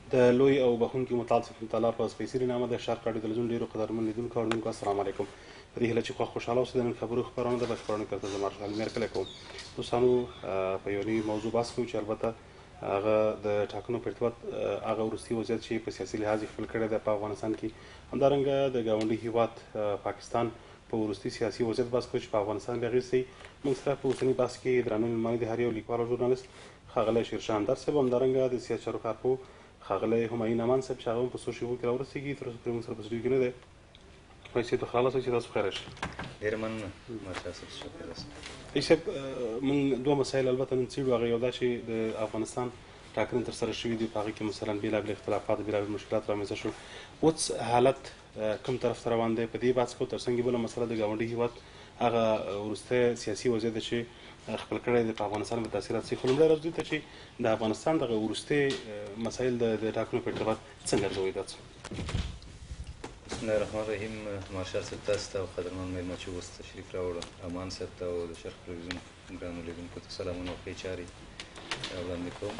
د لوی او بخونکي متعال صفت تعالی په سپېڅلي نامه د شارق راډیو تلویزیون ډېرو قدرمن لیدونکو او اورېدونکو السلام علیکم. په دې هیله چې خوښ خوشحاله اوسئ. د نن خبرو خپرونه ده، په خپرونه کې درته زه مارشال میر کلی کوم. دوستانو، په یوه نوي موضوع بحث کوو چې البته هغه د ټاکنو په ارتباط هغه وروستي وضعیت چې په سیاسي لحاظ یې خپل کړی دی په افغانستان کې، همدارنګه د ګاونډي هېواد پاکستان په وروستي سیاسي وضعیت بحث کوو چې په افغانستان بیا اغېز کوي. موږ سره په اوسني بحث کې درانه مېلمانه دي، هر یو لیکوال او ژورنالست ښاغلی شیرشاه اندر صاحب، همدارنګه د سیاست چارو کارپوه ښاغلی همایون امان صاحب چې هغه هم په څو شېبو کې راورسېږي. تر اوسه پورې موږ سره په سټوډیو کې نه دی. رئیس صاحب خلاص چې تاسو بخیر راشئ. ډېره مننه مارشال صاحب، شکر راسه. رئیس صاحب، موږ دوه مسایل البته نن څېړو. هغه یو دا چې د افغانستان ټاکنې ترسره شوي دي، په هغې کې مثلا بېلابېل اختلافات، بېلابېل مشکلات رامنځته شول. اوس حالت کوم طرف ته روان دی؟ په دې بحث کوو. تر څنګ بله مسله د ګاونډي هېواد هغه وروستی سیاسي وضعیت ده چې خپل کړی دی په افغانستان به تاثیرات شي. خو لومړی راځو دې ته چې د افغانستان دغه وروستي مسایل د ټاکنو په ارتباط څنګه ارزوئ تاسو؟ بسم الله الرحمن الرحیم. مارشال صاحب تاسو ته او قدرمن مېلمه چې اوس تشریف راوړه، امان صاحب ته او د شرق تلویزیون ګرانو لیدونکو ته سلامونه او ښې چارې وړاندې کوم.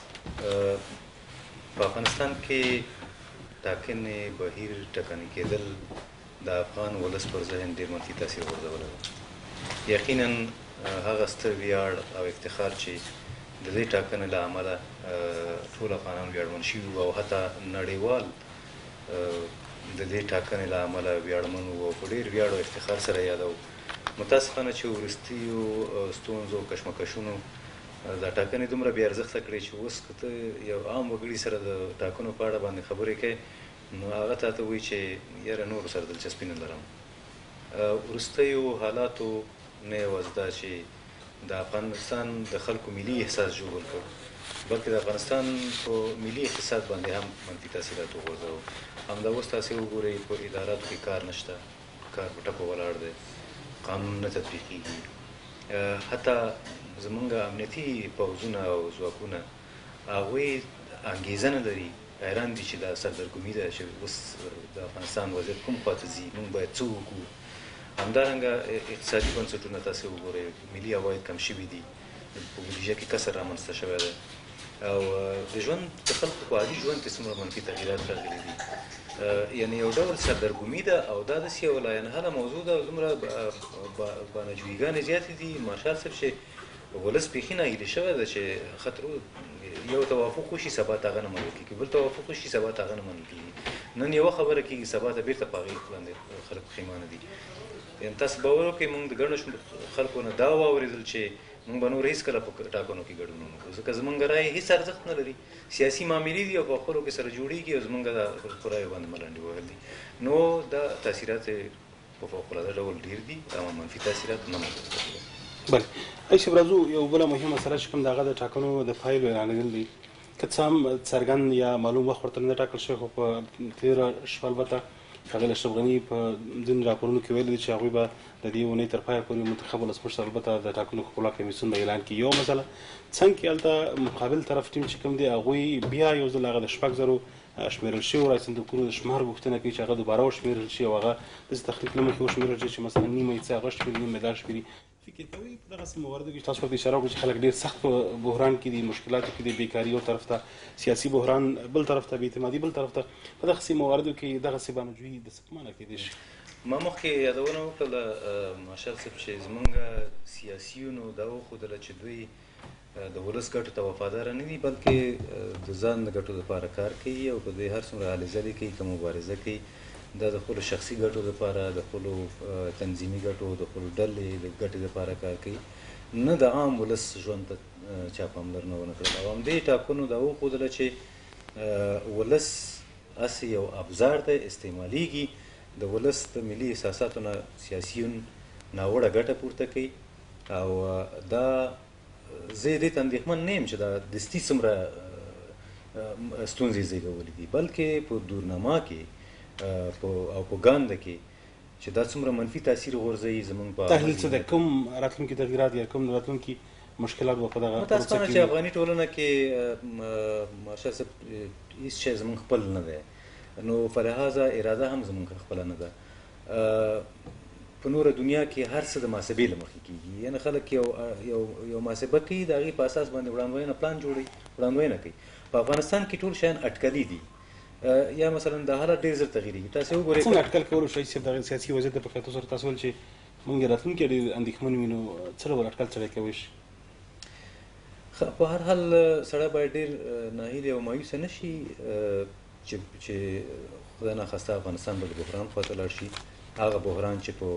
په افغانستان کې ټاکنې بهیر ټکنی کېدل د افغان ولس پر ذهن ډېر منفي تاثیر غورځولی دی. یقینا هغه ستر ویاړ او افتخار چې د دې ټاکنې له امله ټول افغانان ویاړمن شوي وو او حتی نړیوال د دې ټاکنې له امله ویاړمن وو او په ډېر ویاړ او افتخار سره یادوو. متاسفانه چې وروستیو ستونزو او کشمکشونو دا ټاکنې دومره بې ارزښته کړې چې اوس که ته یو عام وګړي سره د ټاکنو په اړه باندې خبرې کوې نو هغه تا ته وایي چې یاره نورو سره دلچسپي نه لرم. وروستیو حالاتو نه یوازې دا چې د افغانستان د خلکو ملي احساس ژوبل کړ، بلکې د افغانستان په ملي اقتصاد باندې هم منفي تاثیرات وغورځوه. همدا اوس تاسې وګورئ په اداراتو کې کار نشته، کار په ټپه ولاړ دی، قانون نه تطبیقېږي. حتی زمونږ امنیتي پوځونه او ځواکونه هغوی انګېزه نه لري، حیران دي چې دا سردرګمي ده چې اوس د افغانستان وضعیت کوم خواته ځي، موږ باید څه وکړو. همدارنګه اقتصادي بنسټونه تاسې وګورئ، ملي عواید کم شوي دي، په بودیجه کې کسر رامنځته شوی دی او د ژوند د خلکو په عادي ژوند کې څومره منفي تغییرات راغلي دي. یعنې یو ډول سردرګمي ده او دا داسې یوه لاینحله موضوع ده او دومره بانجویګانې زیاتې دي مارشال صاحب چې ولس بیخي ناهیلې شوی ده چې خطر یو توافق وشي سبا ته هغه نه منل کېږي، بل توافق وشي سبا ته هغه نه منل کېږي. نن یوه خبره کېږي سبا ته بېرته په هغې باندې خلک پښیمانه دي. یعنې تاسو باور وکړئ موږ د ګڼو خلکو نه دا واورېدل چې موږ به نور هېڅکله په ټاکنو کې ګډون ونه کړو ځکه زموږ رایې هېڅ ارزښت نه لري، سیاسي معاملې دي او په خپلو کې سره جوړېږي او زموږ په رایو باندې ملنډې وهل دي. نو دا تاثیرات په فوقالعاده ډول ډېر دي، اما منفي تاثیرات نه موجود. بله رئیس صاحب، راځو یو بله مهمه مسله چې کوم د هغه د ټاکنو د پایلو اعلانېدل دي، که څه هم څرګند یا معلوم وخت ورته نه ټاکل شوی، خو په تېره شپه البته ښاغلی اشرف غني په ځینې راپورونو کې ویلي دي چې هغوی به د دې اونۍ تر پایه پورې منتخب ولسمشر البته د ټاکنو خپلواک کمیسیون به اعلان کړي. یو مسله څنګ کې هلته مقابل طرف ټیم چې کوم دی هغوی بیا یو ځل هغه د 6,000 شمېرل شوي رایې صندوقونو د شمار غوښتنه کوي چې هغه دوباره وشمېرل شي او هغه داسې تخلیق له مخکې وشمېرل شي چې مثلا نیمه یې څه هغه شمېري، نیمه یې دا شمېري. فکر کوئ په دغسې مواردو کې تاسو ورته اشاره وکړو چې خلک ډېر سخت په بحران کې دي، مشکلاتو کې دي، بیکاري یو طرف ته، سیاسي بحران بل طرف ته، بېاعتمادي بل طرف ته، په دغسې مواردو کې دغسې بانجوي د څه په معنی کېدی شي؟ ما مخکې یادونه وکړله مارشال صاحب چې زمونږ سیاسیونو دا وښودله چې دوی د ولس ګټو ته وفاداره نه دي بلکې د ځان د ګټو لپاره کار کوي او په دې هر څومره هلې ځلې کوي که مبارزه کوي دا د خپلو شخصي ګټو لپاره، د خپلو تنظیمي ګټو، د خپلو ډلې د ګټې لپاره کار کوي، نه د عام ولس ژوند ته چا پاملرنه ونه کړله. او همدې ټاکنو دا وښودله چې ولس هسې یو ابزار دی، استعمالیږي، د ولس د ملي احساساتو نه سیاسیون ناوړه ګټه پورته کوي او دا زه دې ته اندېښمن نه یم چې دا دستي څومره ستونزې زېږولې دي بلکې په دورنما کې او په ګانده کې چې دا څومره منفي تاثیر غورځوي زموږ په تحلیل څه دی؟ کوم راتلونکي تغییرات یا کوم راتلونکي مشکلات به په دغه متاسفانه چې افغاني ټولنه کې مارشال صاحب هېڅ شی زموږ خپل نه دی، نو فلهذا اراده هم زموږ خپله نه ده. په نوره دنیا کې هر څه د محاسبې له مخې کېږي، یعنې خلک یو محاسبه کوي، د هغې په اساس باندې وړاندوینه پلان جوړوي، وړاندوینه کوي. په افغانستان کې ټول شیان اټکلي دي یا مثلا د حالت ډېر زر تغیرېږي. تاسې وګورئ څنګه اټکل کولو شئ چې دغه سیاسي وضعیت په کتو سره تاسو ویل چې موږ راتلونکي ډېر اندېښمن وي، نو څه ډول اټکل سړی کولی شي؟ په هر حال سړی باید ډېر ناهیلی او مایوسه نه شي چې خدای ناخواسته افغانستان به د بحران خواته لاړ شي. هغه بحران چې په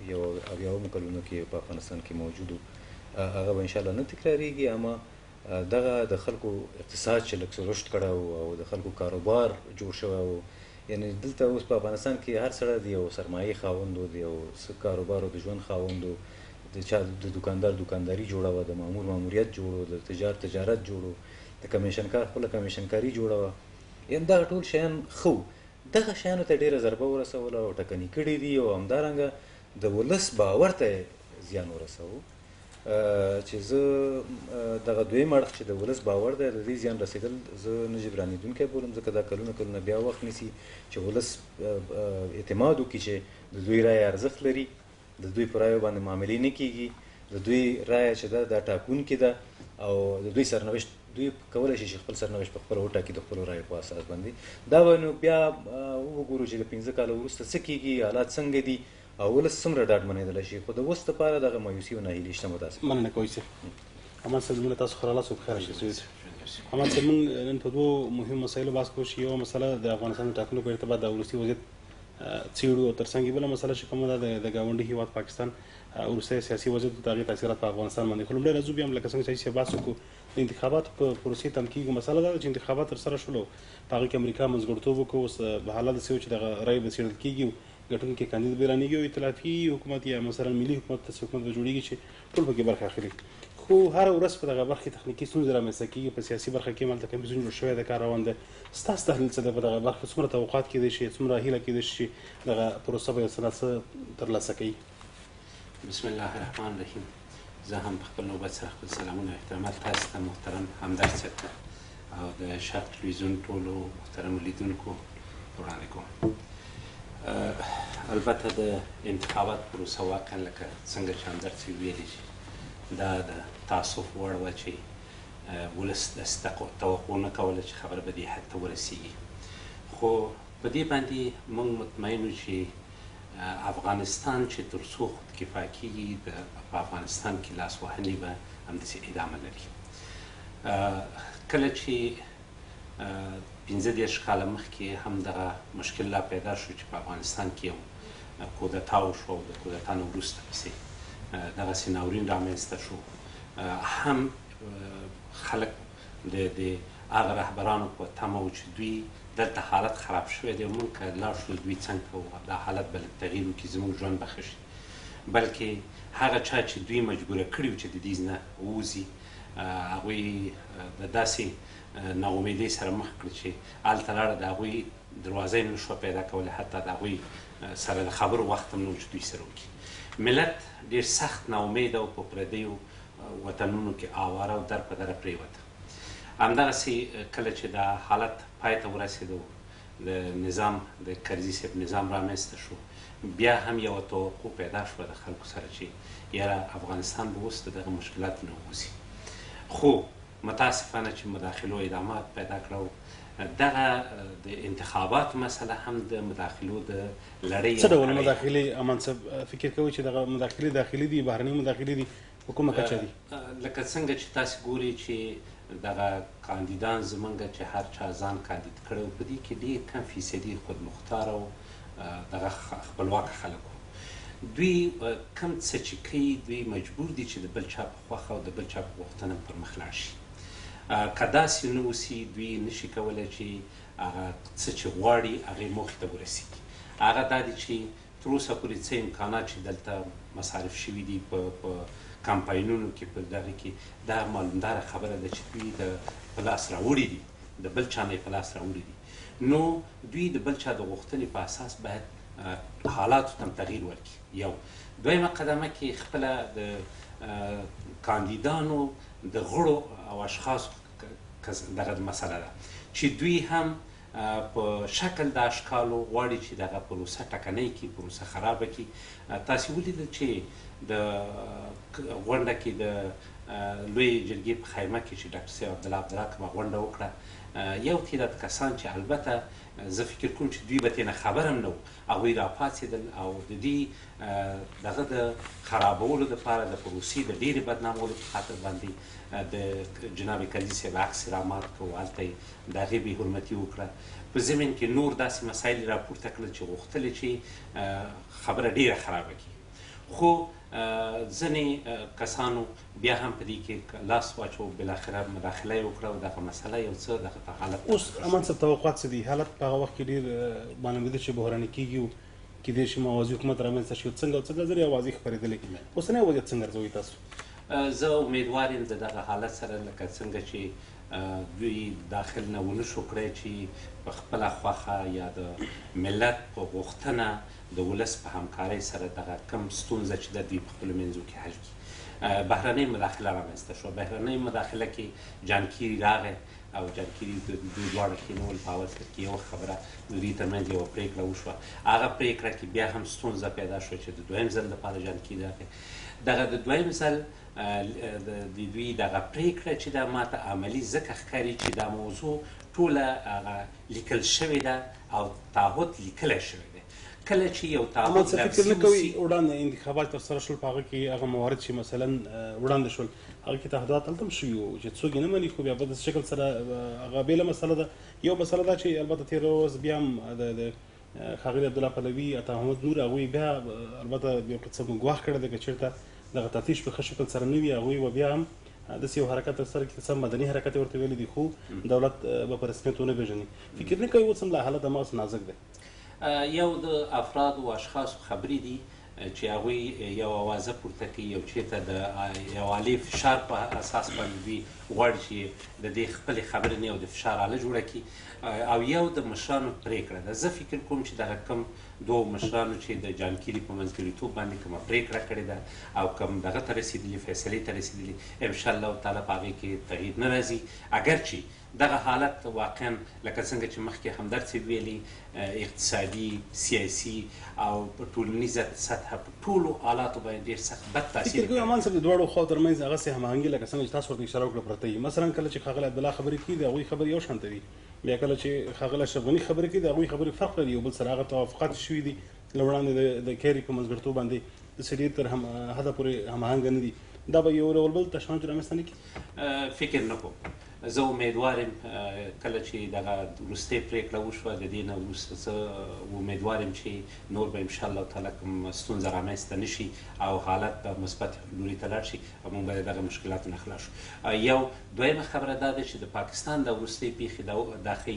80 کلونو کې په افغانستان کې موجود و هغه به انشاءالله نه تکراریږي، اما دغه د خلکو اقتصاد چې لږ څه رشد کړی او د خلکو کاروبار جوړ شوی و، یعنې دلته اوس په افغانستان کې هر سړی د یو سرمایې خاوند و، د یو څه کاروبار او د ژوند خاوند و، د چا د دکاندار دکانداري جوړه وه، د مامور ماموریت جوړ و، د تجارت جوړ و، د کمیشنکار خپله کمیشنکاري جوړه وه. یعنې دغه ټول شیان ښه وو. دغه شیانو ته ډېره ضربه ورسوله او ټکني کړي دي او همدارنګه د ولس باور ته زیان ورسوو. چې زه دغه دویم اړخ چې د ولس باور دی د دې زیان رسېدل زه نه جبرانېدونکی بولم، ځکه دا کلونه بیا وخت نیسي چې ولس اعتماد وکړي چې د دوی رایه ارزښت لري، د دوی په رایو باندې معاملې نه کېږي، د دوی رایه چې ده دا ټاکونکې ده او د دوی سرنوشت دوی کولی شي چې خپل سرنوشت په خپله وټاکي د خپلو رایو په اساس باندې. دا به نو بیا وګورو چې د 15 کاله وروسته څه کېږي، حالات څنګه دي او ولس څومره ډاډمنېدلی شي. خو د اوس دپاره دغه مایوسي او ناهیلي شته. متاسف مننه کوی صاحب. احمد صاحب زموږ له تاسو ښه راغلاست او بخیر راشئ. احمد صاحب موږ نن په دوو مهمو مسایلو بحث کوو چې یوه مسله د افغانستان د ټاکنو په ارتباط د وروستي وضعیت څېړو او ترڅنګ یې بله مسله چې کومه ده د ګاونډي هېواد پاکستان وروستی سیاسي وضعیت د هغې تاثیرات په افغانستان باندې. خو لومړی راځو بیا هم لکه څنګه چې بحث وکړو د انتخاباتو په پروسې تم کېږو. مسله دا ده چې انتخابات ترسره شولو په هغې کې امریکا منځګړتوب وکړو. اوس حالت داسې و چې دغه رایې به څېړل کېږي، ګټونکي کاندید به رانیږي او ائتلافي حکومت یا مثلا ملي حکومت داسې حکومت به جوړېږي چې ټول پکې برخه اخلي. خو هره ورځ په دغه برخه کې تخنیکي ستونزې رامنځته کېږي. په سیاسي برخه کې هم هلته کمیسیون جوړ شوی دی، کار روان دی. ستاسو تحلیل څه دی په دغه برخه؟ څومره توقعات کېدای شي، څومره هیله کېدای شي چې دغه پروسه به یو څه ترلاسه کوي؟ بسم الله الرحمن الرحیم. زه هم په خپل نوبت سره خپل سلامونه او احترامات تاسو ته محترم همدرد صاحب ته او د شرق تلویزیون ټولو محترمو لیدونکو وړاندې کوم. البته د انتخابات پروسه واقعا لکه څنګه چې همدرد صاحب ویلي چې دا د تاسف وړ وه چې ولس داسې توقع نه کوله چې خبره به دې حد ته ورسېږي. خو په دې باندې موږ مطمئن وو چې افغانستان چې تر څو خودکفا کېږي په افغانستان کې لاسوهنې به همداسې ادامه لري. کله چې 15 کاله مخکې هم دغه مشکل لا پیدا شو چې په افغانستان کې یو کودتا وشو او د کودتا نه وروسته پسې دغسې ناورین رامنځته شو، هم خلک د هغه رهبرانو په تمه و چې دوی دلته حالت خراب شوی دی او موږ که لاړ شو دوی څنګ کوو دا حالت به لږ تغییر وکړي، زموږ ژوند به ښه شي. بلکې هغه چا چې دوی مجبوره کړي وو چې د دې نه ووځي هغوی د داسې ناامیدۍ سره مخ کړي چې هلته لاړه د هغوی دروازه یې نه شوه پیدا کولی، حتی د هغوی سره د خبرو وخت هم نه و چې دوی سره وکړي. ملت ډېر سخت ناامیده او په پردیو وطنونو کې آواره او در په دره پرېوته. همدغسې کله چې دا حالت پای ته ورسېدو د نظام د کرزي صاحب نظام رامنځته شو، بیا هم یوه توقع پیدا شوه د خلکو سره چې یاره افغانستان به اوس د دغه مشکلاتو نه ووځي. خو متاسفانه چې مداخلو ادامات پیدا کړه. دغه د انتخاباتو مسله هم د مداخلو د لړۍ څه ډول مداخلې امان صاحب فکر کوئ چې دغه مداخلې داخلي دي، بهرنۍ مداخلې دي، په کومه کچه دي؟ لکه څنګه چې تاسې ګورئ چې دغه کاندیدان زمونږ چې هر چا ځان کاندید کړی و په دې کې ډېر کم فیصدي خودمختاره او دغه خپلواکه خلک وو. دوی کم څه چې کوي دوی مجبور دي چې د بل چا په خوښه او د بل چا په غوښتنه پر مخ لاړ شي. که داسې نه اوسي دوی نشي کولی چې هغه څه چې غواړي هغې موخې ته ورسېږي. هغه دا دي چې تر اوسه پورې څه امکانات چې دلته مصارف شوي دي په کمپاینونو کې په دغه کې دا معلومداره خبره ده چې دوی په لاس راوړي دي، د بل چا نه یې په لاس راوړي دي. نو دوی د بل چا د غوښتنې په اساس باید حالاتو ته تغییر ورکړي. یو دویمه قدمه کې خپله د کاندیدانو د غړو او اشخاصو دغه مسله ده چې دوی هم په شکل د اشکالو غواړي چې دغه پروسه ټکنۍ کړي، پروسه خرابه کړي. تاسې ولیدل چې د غونډه کې د لوی جرګې په خیمه کې چې ډاکټر صاحب عبدالله کومه غونډه وکړه، یو تعداد کسان چې البته زه فکر کوم چې دوی به ترېنه خبر هم نه وو هغوی راپاڅېدل او د دې دغه د خرابولو دپاره د پروسې د ډېرې بدنامولو په خاطر باندې د جناب کلي صاحب عکس رامات کړو هلته یې د هغې بې حرمتي وکړه په ضمن کې نور داسې مسایل یې راپورته کړل چې غوښتل چې خبره ډېره خرابه کړي خو ځینې کسانو بیا هم په دې کې لاس واچو بالاخره مداخله یې وکړه او دغه مسله یو څه دغه حالت اوس امان صاحب توقعات څه دي حالت په هغه وخت کې ډېر معلومېده چې بحراني کېږي او کېدای شي موازي حکومت رامنځته شي څنګه او څنګه ځرې اوازې خپرېدلې اوسنی وضعیت څنګه ارزوئ تاسو زه امیدوار یم د دغه حالت سره لکه څنګه چې دوی داخل نه ونه شو کړی چې په خپله خوښه یا د ملت په غوښتنه د ولس په همکارۍ سره دغه کم ستونزه چې د دوی په خپلو منځو کې حل کړي بهرنۍ مداخله رامنځته شوه بهرنۍ مداخله کې جانکیري راغی او جانکیري دوی دواړه کېنول په اول کې یوه خبره د دوی ترمنځ یوه پرېکړه وشوه هغه پرېکړه کې بیا هم ستونزه پیدا شوه چې د دویم ځل لپاره جانکیري راغی دغه د دویم ځل د دوی دغه پرېکړه چې دا ماته عملي ځکه ښکاري چې دا موضوع ټوله هغه لیکل شوې ده او تعهد لیکلی شوی دی کله چې یو تعهد فکر نه کوي وړاندې انتخابات ترسره شول په هغه کې هغه موارد چې مثلا وړاندې شول هغه کې تعهدات هلته هم شوي وو چې څوک یې نه مني خو بیا په داسې شکل سره هغه بېله مسله ده یو مسله ده چې البته تېره ورځ بیا هم د ښاغلي عبدالله پهلوي عطا محمد نور هغوی بیا البته یو قسم ګواښ کړی دی که چېرته دغه تفتیش په ښه شکل سره نه وي هغوی به بیا هم داسې یو حرکت ترسره کړي څه مدني حرکت یې ورته ویلی دي خو دولت به په رسمیت ونه پېژني فکر نه کوي اوس هم لا حالت هماغسې نازک دی یو د افرادو او اشخاصو خبرې دي چې هغوی یو اوازه پورته کوي یو چېرته د یو عالي فشار په اساس باندې دوی غواړي چې د دې خپلې خبرې نه یو د فشار آله جوړه کړي او یو د مشرانو پرېکړه ده زه فکر کوم چې دغه کم دوو مشرانو چې د جانکیري په منځګړیتوب باندې کومه پرېکړه کړې ده او کوم دغه ته رسېدلي فیصلې ته رسېدلي انشاءالله تعالی په هغې کې تغییر نه راځي اگر چې دغه حالت واقعا لکه څنګه چې مخکې همدرد صاحب ویلي اقتصادي سیاسي او په ټولنیزه سطحه په ټولو حالاتو باندې ډېر سخت بد تاثیر فکر کوي امان صاحب د دواړو خواو ترمنځ هغسې هماهنګي لکه څنګه چې تاسو ورته اشاره وکړه پرته وي مثلا کله چې ښاغلی عبدالله خبرې کوي د هغوی خبرې یو شانته وي بیا کله چې ښاغلی اشرف غني خبرې کوي د هغوی خبرې فرق لري یو بل سره هغه توافقات شوي دي له وړاندې د کیري په منځګړیتوب باندې داسې ډېر تر حده پورې هماهنګه نه دي دا به یو ډول بل تشنج رامنځته نه کړي فکر نه کوم زه امیدوار یم کله چې دغه وروستۍ پرېکړه وشوه د دې نه وروسته زه امیدوار یم چې نور به انشاءالله تعالی کوم ستونزه رامنځته نه شي او حالت به مثبت لوري ته لاړ شي او موږ به د دغه مشکلاتو نه خلاص شو یو دویمه خبره دا ده چې د پاکستان د وروستۍ پیښې دا ښیي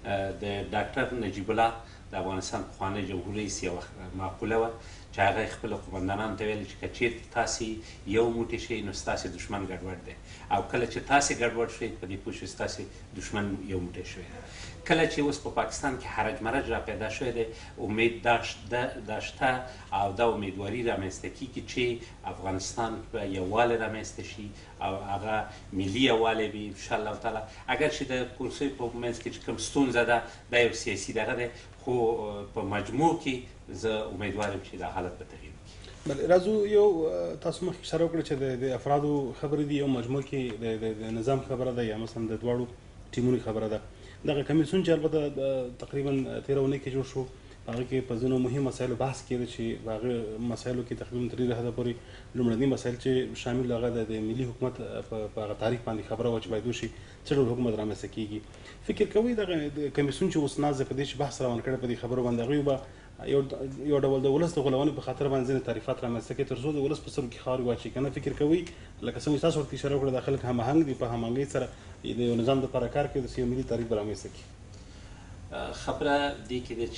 د ډاکټر نجیب الله د افغانستان پخوانی جمهور رئیس یوه معقوله وه چې هغه خپلو قومندانانو ته ویل چې که چېرته تاسې یو موټی شئ نو ستاسې دښمن ګډوډ دی او کله چې تاسې ګډوډ شئ په دې پوه شئ ستاسې دښمن یو موټی شوی دی کله چې اوس په پاکستان کې حرج مرج را پیدا شوی دی امید دا شته او دا امیدواري رامنځته کېږي چې افغانستان په یووالی رامنځته شي او هغه ملي یووالی وي انشاءالله تعالی اگر چې د کورسیو په منځ کې چې کوم ستونزه ده دا یو سیاسي دغه دی خو په مجموع کې زه امیدوار یم چې دا حالت به تغییر وکړي بله راځو یو تاسو مخکې اشاره وکړه چې د افرادو خبرې دي یو مجموع کې د نظام خبره ده یا مثلا د دواړو ټیمونو خبره ده دغه کمیسیون چې البته تقریبا تېره اونۍ کې جوړ شو هغه کې په ځینو مهم مسایلو بحث کېده چې په هغه مسایلو کې تقریبا تر ډېره حده پورې لومړني مسایل چې شامل هغه د ملي حکومت په هغه تاریخ باندې خبره وه چې باید وشي څه ډول حکومت رامنځته کېږي فکر کوئ دغه کمیسیون چې اوس ناز په دې چې بحث روان کړی په دې خبرو باندې هغوی به یو ډول د ولس د غولونې په خاطر باندې ځینې تعریفات رامنځته کوي تر څو د ولس په سرو کې خاورې واچوي که نه فکر کوئ لکه څنګه چې تاسو ورته اشاره وکړه دا خلک هماهنګ دي په هماهنګۍ سره د یو نظام دپاره کار کوي داسې یو ملي تعریف به رامنځته کړي خبره دې کې ده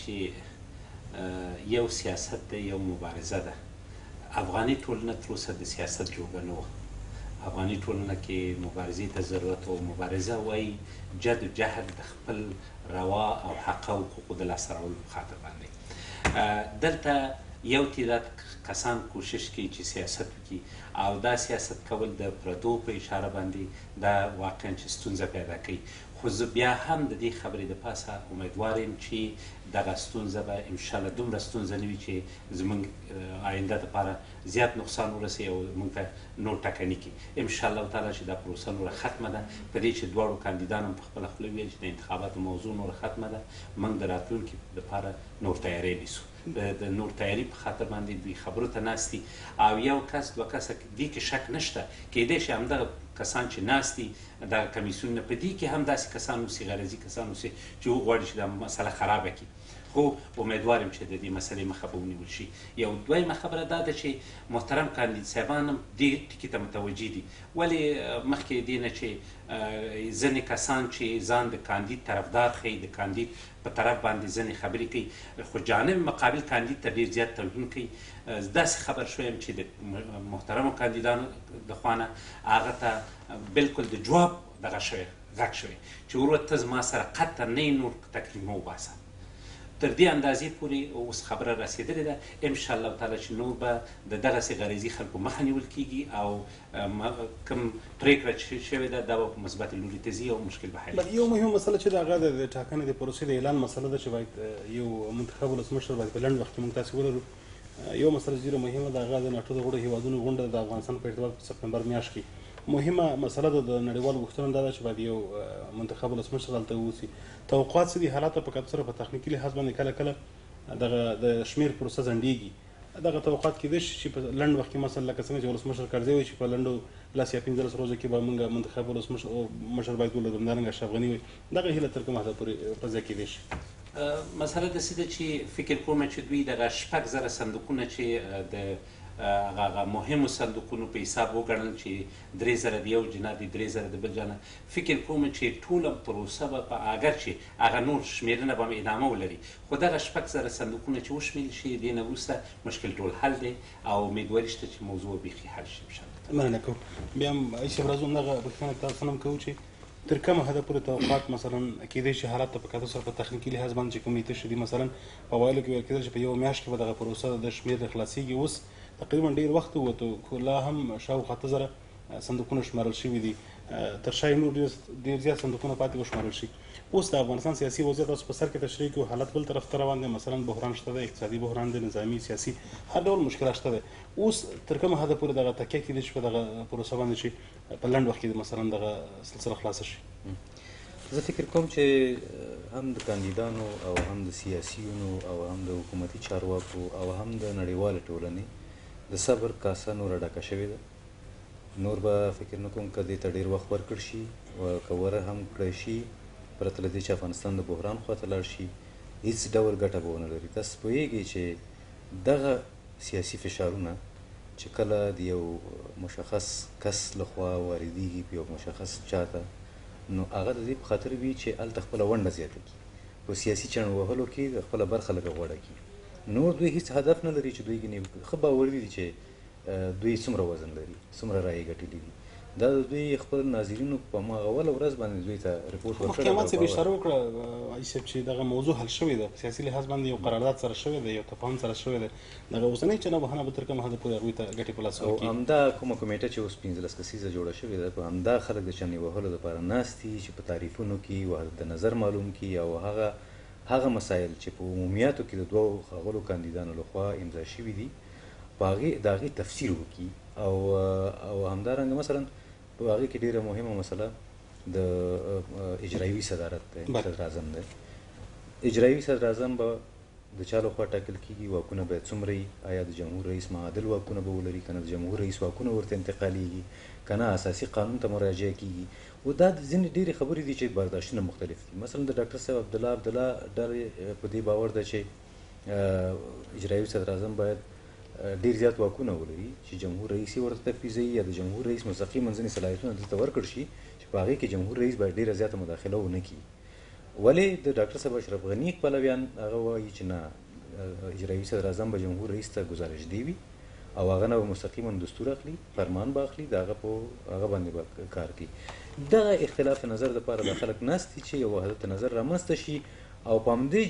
چې یو سیاست دی یو مبارزه ده افغاني ټولنه تر اوسه د سیاست جوګه نه وه افغاني ټولنه کې مبارزې ته ضرورت و مبارزه وایي جد و جهد د خپل روا او حقه حقوقو د لاسته راوړلو په خاطر باندې دلته یو تعداد کسان کوشش کوي چې سیاست وکړي او دا سیاست کول د پردو په اشاره باندې دا واقعا چې ستونزه پیدا کوي خو زه بیا هم د دې خبرې د پاسه امیدوار یم چې دغه ستونزه به انشاءالله دومره ستونزه نه وي چې زموږ آینده دپاره زیات نقصان ورسوي او موږ ته نور ټکني کړي انشاءالله تعالی چې دا پروسه نوره ختمه ده په دې چې دواړو کاندیدانو په خپله خوله ویل چې د انتخاباتو موضوع نوره ختمه ده موږ د راتلونکي دپاره نور تیاری نیسو د نور تیاری په خاطر باندې دوی خبرو ته ناست دي او یو کس دوه کسه دې کې شک نشته کیدای شي همدغه کسان چې ناست دي دغه کمیسیونونه په دې کې هم داسې کسان اوسي غرضي کسان اوسي چې وغواړي چې دا مسله خرابه کړي خو امیدوار یم چې د دې مسلې مخه به ونیول شي یو دویمه خبره دا ده چې محترم کاندید صاحبان هم دې ټکي ته متوجه دي ولې مخکې دې نه چې ځینې کسان چې ځان د کاندید طرفدار ښیي د کاندید په طرف باندې ځینې خبرې کوي خو جانب مقابل کاندید ته ډېر زیات توهین کوي داسې خبر شویم چې د محترمو کاندیدانو د خوا نه هغه ته بلکل د جواب دغه شوی غږ شوی چې ورور ته زما سره قطع نه نور تکلیف مه وباسه تر دې اندازې پورې اوس خبره رسېدلې ده انشاءالله تعالی چې نور به د دغسې غریزي خلکو مخه نیول کېږي او کوم پرېکړه چې شوې ده دا به په مثبت لوري ته ځي او مشکل به حل یو مهمه مسله چې د هغه د ټاکنې د پروسې د اعلان مسله ده چې باید یو منتخب ولسمشر باید په لنډ وخت کې موږ تاسې ولرو یو مسله چې ډېره مهمه ده هغه د ناټو د غړو هېوادونو غونډه د افغانستان په ارتباط په سپتمبر میاشت کې مهمه مسله ده د نړیوالو غوښتنه دا ده چې باید یو منتخب ولسمشر هلته واوسي توقعات څه دي حالات په کتو سره په تخنیکي لحاظ باندې کله کله دغه د شمیر پروسه ځنډېږي دغه توقعات کېدای شي چې په لنډ وخت کې مثلا لکه څنګه چې ولسمشر کرزی وایي چې په لنډو 10 یا 15 ورځو کې به موږ منتخب ولسمشر باید ولرو همدارنګه اشرف غني وایي دغه هیله تر کومه حده پورې په ځای کېدای شي مسله داسې ده چې فکر کوم چې دوی دغه 6,000 صندوقونه چې د هغه مهمو صندوقونو په حساب وګڼل چې 3,000 د یو جنه دي 3,000 د بل جنه فکر کوم چې ټوله پروسه به په اگر چې هغه نور شمیرنه به ادامه ولري خو دغه 6,000 صندوقونه چې وشمیرل شي دې نه وروسته مشکل ټول حل دی او امیدواري شته چې موضوع بیخي حل شي انشاءالله مننه کوم بیا هم ایسه ورځو دغه پوښتنه تاسو هم کوو چې تر کومه حده پورې توقعات مثلا کېدای شي حالات ته په کتو سره په تخنیکي لحاظ باندې چې کوم نیټه شي مثلا په وایلو کې ویل کېدل چې په یو میاشت کې به دغه پروسه د شمېر خلاصېږي اوس تقریبا ډېر وخت ووتو خو لا هم شاوخوا 8,000 صندوقونه شمارل شوي دي تر شا نور ډېر زیات صندوقونه پاتې وشمارل شي اوس د افغانستان سیاسي وضعیت اوس په سر کې تشریح کړو حالت بل طرف ته روان دی مثلا بحران شته دی اقتصادي بحران دی نظامي سیاسي هر ډول مشکلات شته دی اوس تر کومه حده پورې دغه تکیه کېدای شي په دغه پروسه باندې چې په لنډ وخت کې مثلا دغه سلسله خلاصه شي زه فکر کوم چې هم د کاندیدانو او هم د سیاسیونو او هم د حکومتي چارواکو او هم د نړیوالې ټولنې د صبر کاسه نوره ډکه شوې ده نور به فکر نه کوم که دې ته ډېر وخت ورکړ شي او که وره هم کړی شي پرته له دې چې افغانستان د بحران خواته لاړ شي هېڅ ډول ګټه به ونه لري تاسو پوهېږئ چې دغه سیاسي فشارونه چې کله د یو مشخص کس لخوا واردېږي په یو مشخص چاته نو هغه د دې په خاطر وي چې هلته خپله ونډه زیاته کړي په سیاسي چڼ وهلو کې خپله برخه لږه غوړه کړي نور دوی هیڅ هدف نه لري چې دوی ګنې ښه باور دي چې دوی څومره وزن لري څومره رایې ګټلي دي دا د دوی خپل ناظرینو په هماغه اوله ورځ باندې دوی ته رپورټ ورکړی مخکې احمد صاحب اشاره وکړه عایش صاحب چې دغه موضوع حل شوې ده په سیاسي لحاظ باندې یو قرارداد سره شوی دی یو تفاهم سره شوی دی دغه اوسنۍ چنه بهانه به تر کومه حده پورې هغوی ته ګټې په لاس ورکړي او همدا کومه کمیټه چې اوس 15 کسیزه جوړه شوې ده په همدا خلک د چنې وهلو دپاره ناست دي چې په تعریفونو کې وحدت نظر معلوم کړي او هغه مسایل چې په عمومیاتو کې د دوو ښاغلو کاندیدانو لخوا امضا شوي دي د هغې تفسیر وکړي او همدارنګه مثلا په هغې کې ډېره مهمه مسله د اجرایوي صدارت دی صدر اعظم دی اجرایوي صدر اعظم به د چا لخوا ټاکل کېږي واکونه باید څومره وي آیا د جمهور رئیس معادل واکونه به ولري که نه د جمهور رئیس واکونه ورته انتقالېږي که نه اساسي قانون ته مراجعه کېږي و دا ځینې ډېرې خبرې دي چې برداشتونه مختلف دي مثلا د ډاکټر صاحب عبدالله ډېر په دې باور ده چې اجرایوي صدر اعظم باید ډېر زیات واکونه ولري چې جمهور رئیس یې ورته تفویضوي یا د جمهور رئیس مستقیما ځینې صلاحیتونه دلته ورکړل شي چې په هغې کې جمهور رئیس باید ډېره زیاته مداخله ونه کړي ولې د ډاکټر صاحب اشرف غني پلویان هغه وایي چې نه اجرایي صدر اعظم به جمهور رئیس ته ګزارش دی وي او هغه نه به مستقیما دستور اخلي فرمان به اخلي د هغه په هغه باندې به کار کوي دغه اختلاف نظر دپاره د خلک ناست دي چې یو وحدت نظر رامنځته شي او په همدې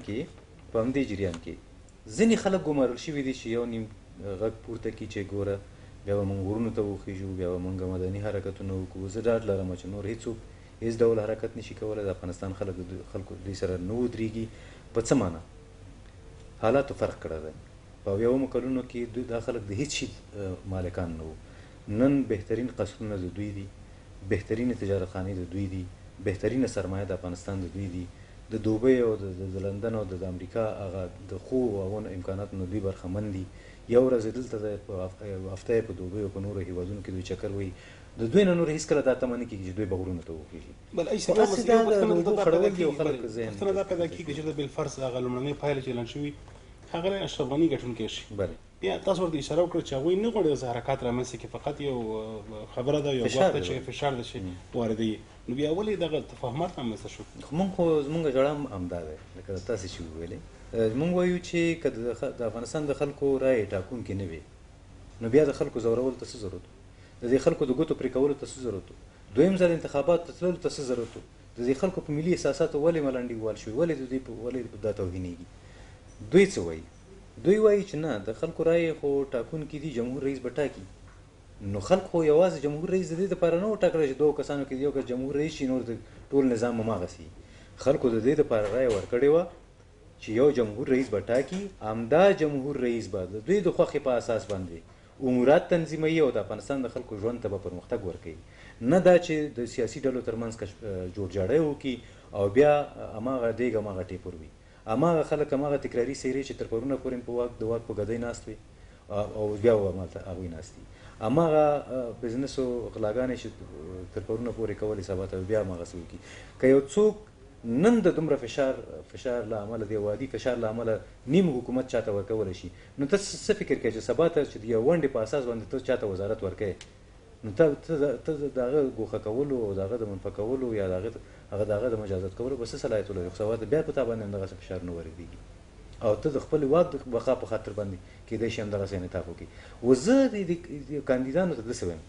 جریان کې ځینې خلک ګمارل شوي دي چې یو نیم غږ پورته کړي چې ګوره بیا به موږ غرونو ته وخیږو بیا به موږ مدني حرکتونه وکړو زه ډاډ لرم چې نور هېڅوک هیڅ ډول حرکت نشي کولی. د افغانستان خلکو دوی سره نه ودرېږي. په څه معنا؟ حالاتو فرق کړی دی. په اویاومو کلونو کې دا خلک د هیڅ شي مالکان نه وو. نن بهترین قصرونه د دوی دي، بهترینې تجارتخانې د دوی دي، بهترینه سرمایه د افغانستان د دوی دي. د دوبۍ او د لندن او د امریکا هغه د خو او امکاناتو نه دوی برخمن دي. یو ورځ دلته د هفته په دوبۍ او په نورو هیوادونو کې دوی چکر وهي. د دوی نه نور هېڅکله دا تمه نه کېږي چې دوی به غرونو ته وخېږي. بل ایسه دا د اوبو خړول دي او خلک ذهن ته دا پیدا کېږي چې د بالفرض هغه لومړنۍ پایله چې اعلان شوي هغه اشرف غني ګټونکی شي. بله بیا تاسو ورته اشاره وکړه چې هغوی نه غواړي داسې حرکات رامنځته کړي، فقط یو خبره ده، یو وخت ده چې فشار ده چې واردوي. نو بیا ولې دغه تفاهمات رامنځته شو؟ موږ خو زموږ ژړا هم همدا دی لکه تاسې چې وویلې. موږ وایو چې که د افغانستان د خلکو رایې ټاکونکې نه وي نو بیا د خلکو ځورولو ته څه ضرورت و؟ د دې خلکو د ګوتو پرې کولو ته څه ضرورت و؟ دویم ځل انتخابات ته تللو ته څه ضرورت و؟ د دې خلکو په ملي احساساتو ولې ملنډې شوي؟ ولې دا توهینېږي؟ دوی څه وایي؟ دوی وایي چې نه، د خلکو رایې خو ټاکونکي دي، جمهور رئیس به ټاکي. نو خلک خو یوازې جمهور رئیس د دې دپاره نه وټاکلی چې 2 کسانو کې یو کس جمهور رئیس شي، نور د ټول نظام هماغسې. خلکو د دې دپاره رایه ورکړې وه چې یو جمهور رئیس به ټاکي. همدا جمهور رئیس به د دوی د خوښې په اساس باندې امورات تنظیموي او د افغانستان د خلکو ژوند ته به پرمختګ ورکوي. نه دا چې د سیاسي ډلو ترمنځ جوړجاړی وکړي او بیا هماغه دیګ هماغه ټیپر وي. هماغه خلک هماغه تکراري څېرې چې تر پرونه پورې د واک په ګدۍ ناست وي او بیا همالته هغوی ناست دي. هماغه بزنس او غلاګانې چې تر پرونه پورې کولې سبا ته بیا هماغسې وکړي. که یو څوک نن د دومره فشار له امله د یو عادي فشار له امله نیم حکومت چاته ورکولی شي، نو ته څه فکر کوې چې سبا ته چې د یو ونډې په اساس باندې ته چاته وزارت ورکوې، نو ته د هغه ګوښه کولو او د هغه د منفه کولو یا د هغه د مجازات کولو به څه صلاحیت ولري؟ خو سبا ته بیا په تا باندې همدغسې فشار نه ورېږي او ته د خپل واک د بقا په خاطر باندې کېدای شي همدغسې انعطاف وکړي. و زه د کاندیدانو ته داسې وایم،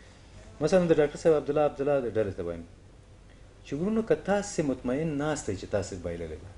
مثلا د ډاکټر صاحب عبدالله د ډلې ته وایم چې ورونو که تاسې مطمئن ناست چې تاسې بایللی ده،